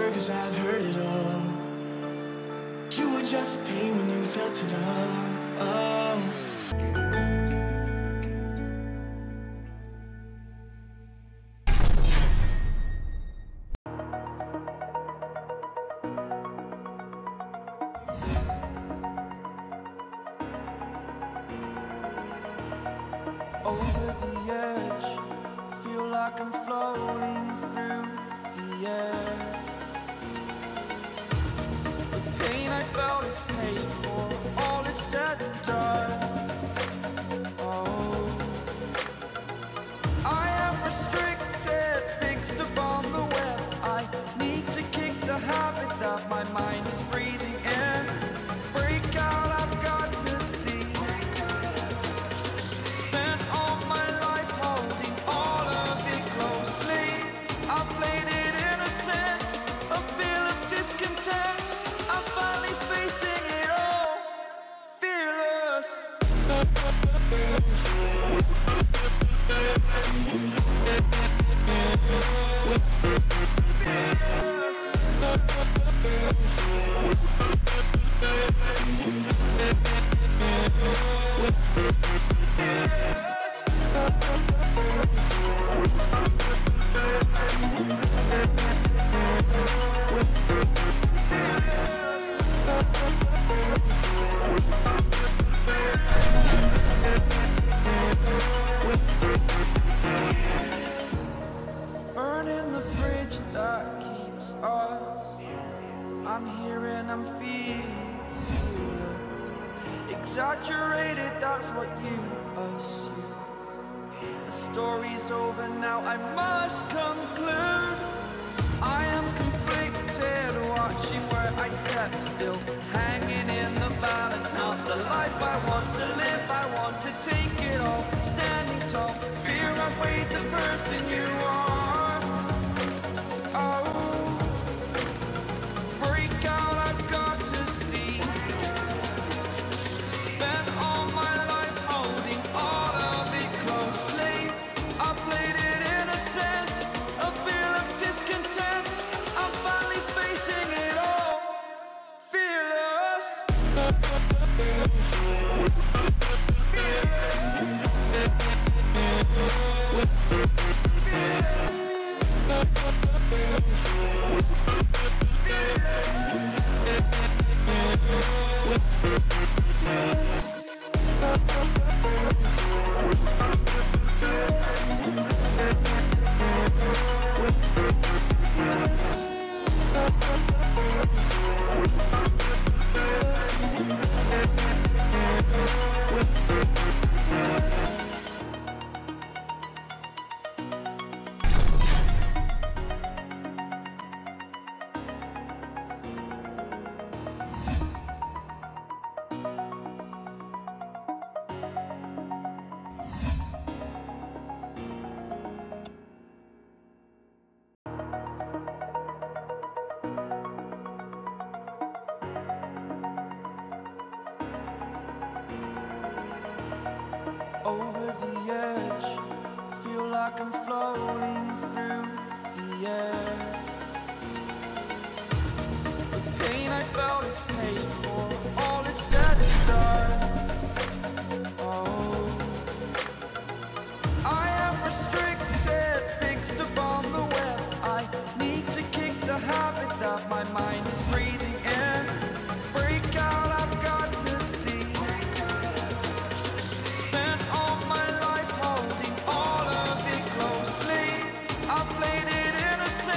cause I've heard it all. You were just pain when you felt it all. Over the edge, feel like I'm floating through the air. The pain I felt is paid for, all is said and done. Oh, I am restricted, fixed upon the web. I need to kick the habit that my mind is breathing in. Break out, I've got to see. Spent all my life holding all of it closely. I played it innocent, a feel of discontent. I'm finally facing it all, fearless. Burning the bridge that keeps us. I'm here and I'm feeling fearless. Exaggerated, that's what you assume. The story's over now, I must conclude. I am conflicted, watching where I step still, hanging in the balance. Not the life I want to live, I want to take it all. Standing tall, fear outweighed the person you are. Oh, break out, I've got to see. Spent all my life holding all of it closely. I played it innocent, a feel of discontent. I'm finally facing it all, fearless. Over the edge, feel like I'm floating through the air. The pain I felt is paid for, all is said and done. Oh, I am restricted, fixed upon the web. I need to kick the habit that my mind is breathing in. Break out, I've got to see. Spent all my life holding all of it closely. I played it innocent.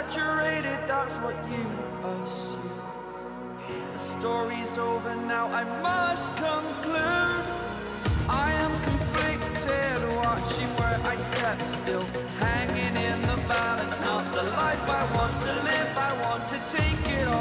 exaggerated, that's what you assume. The story's over now, I must conclude. I am conflicted, watching where I step still, hanging in the balance. Not the life I want to live, I want to take it